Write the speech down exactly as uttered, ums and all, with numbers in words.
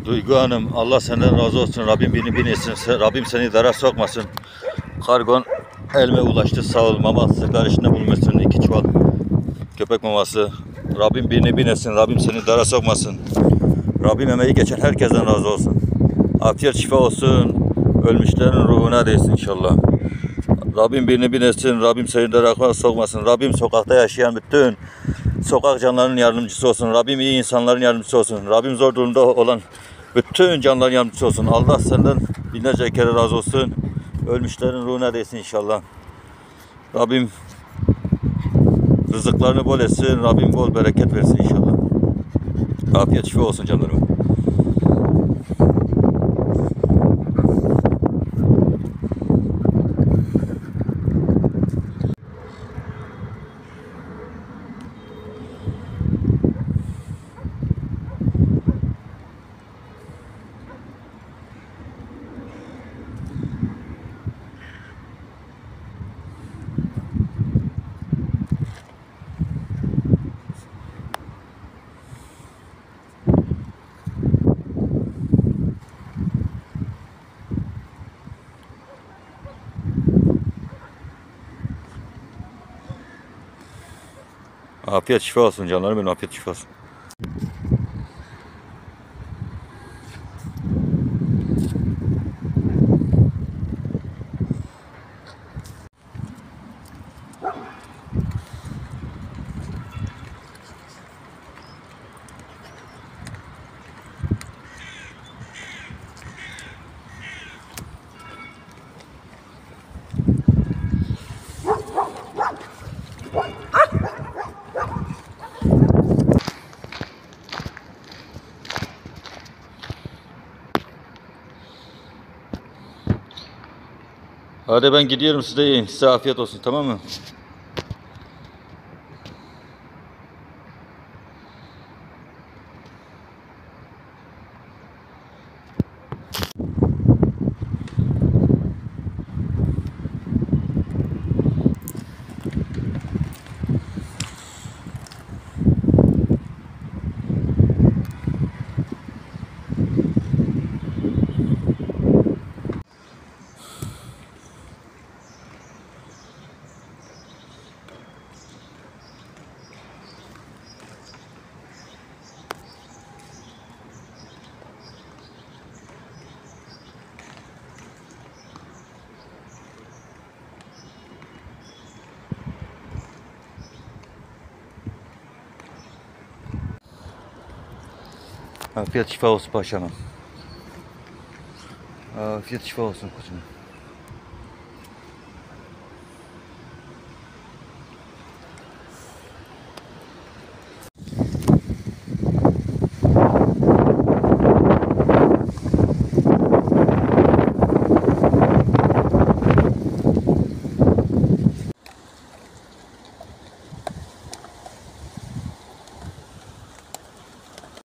Duygu Hanım, Allah senden razı olsun. Rabbim beni bin etsin. Rabbim seni dara sokmasın. Kargon elime ulaştı. Sağ ol. Mama siparişinde bulmuşsun. iki çuval köpek maması. Rabbim birini bin etsin. Rabbim seni dara sokmasın. Rabbim emeği geçen herkesten razı olsun. Afiyet şifa olsun. Ölmüşlerin ruhuna değsin inşallah. Rabbim birini bin etsin. Rabbim seni dara sokmasın. Rabbim sokakta yaşayan bütün sokak canlarının yardımcısı olsun. Rabbim iyi insanların yardımcısı olsun. Rabbim zor durumda olan bütün canlıların yardımcısı olsun. Allah senden binlerce kere razı olsun. Ölmüşlerin ruhuna değsin inşallah. Rabbim rızıklarını bol etsin. Rabbim bol bereket versin inşallah. Afiyet şifa olsun canlarım. Afiyet şifa olsun canlarım benim, afiyet şifa olsun. Hadi ben gidiyorum, siz de yiyin. Size afiyet olsun, tamam mı? Afiyet şifa olsun paşamım. Afiyet şifa olsun kuzum.